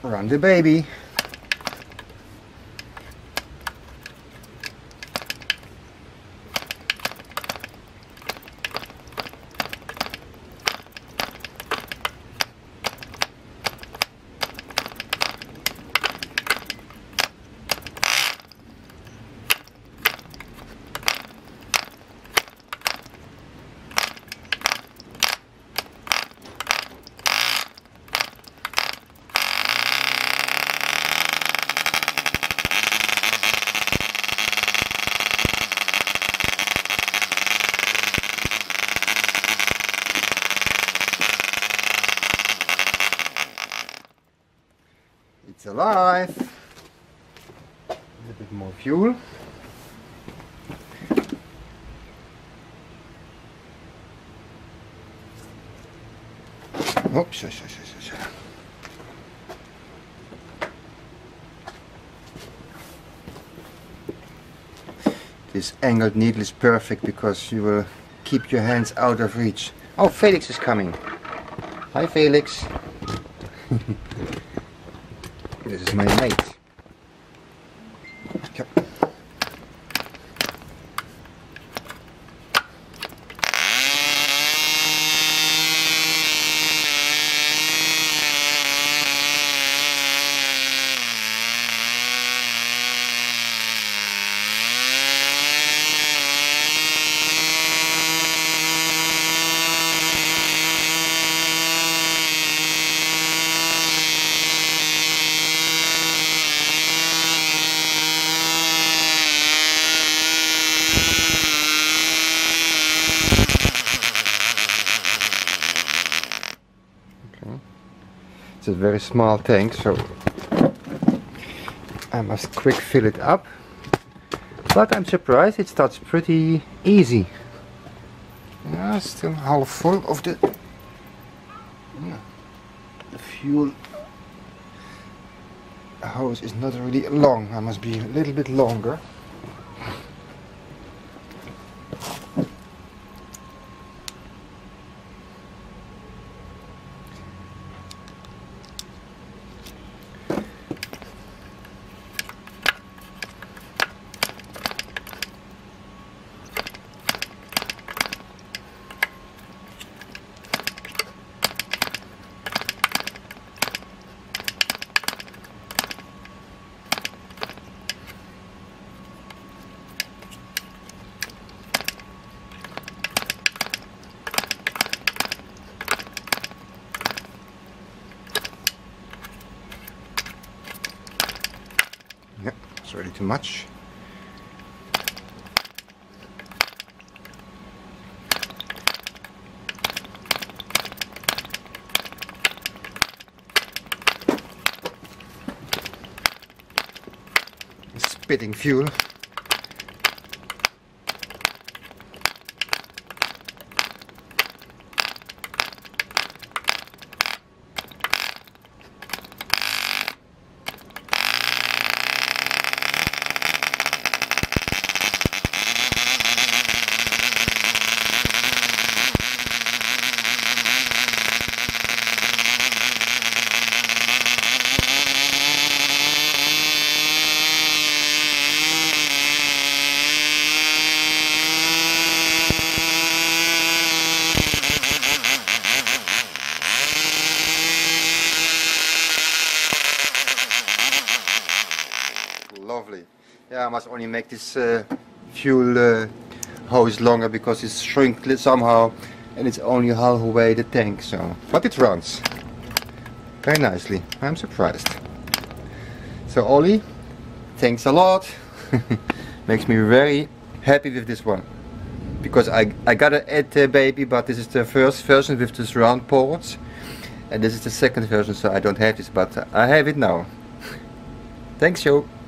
run the baby. It's alive. A bit more fuel. Oops, sure. This angled needle is perfect because you will keep your hands out of reach. Oh, Felix is coming. Hi, Felix. This is my mate. Yep. It's a very small tank, so I must quick fill it up. But I'm surprised it starts pretty easy. Yeah, still half full of the fuel hose is not really long. I must be a little bit longer. Yep, it's already too much. Spitting fuel. Lovely. Yeah, I must only make this fuel hose longer because it's shrunk somehow and it's only halfway the tank, so but it runs very nicely. I'm surprised. So Ollie, thanks a lot. Makes me very happy with this one because I got an 8 baby, but this is the first version with this round ports and this is the second version, so I don't have this, but I have it now. Thanks, Joe.